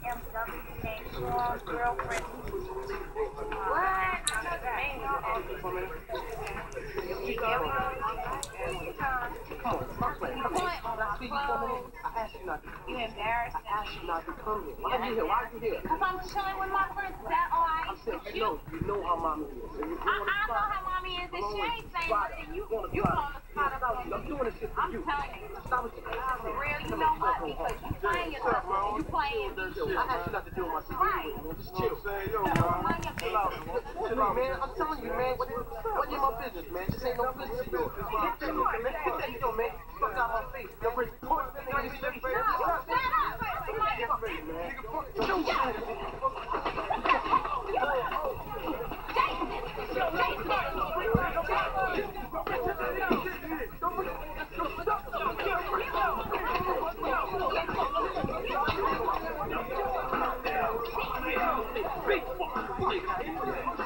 girlfriend. What? Come on, stop playing. Come on. I asked you not to come. You embarrassed me. I asked you not to come here. Why are you here? Why are you here? Because I'm chilling with my friends. Is that all right? I said, you know how mommy is. And if you I want to know how mommy is, and she ain't saying nothing. You on the spot of I'm doing this shit for you. I'm telling you. Stop what you're doing. For real, you know what? Because you playing yourself. You playing me. I asked you not to deal with my situation. Right. Just chill. Mind your business. Man, I'm telling you, man. What is my business, man? This ain't no business of yours. Get that, man. Get that, yo, man. Fuck out my face. Yo, Rich, put it in his face. Big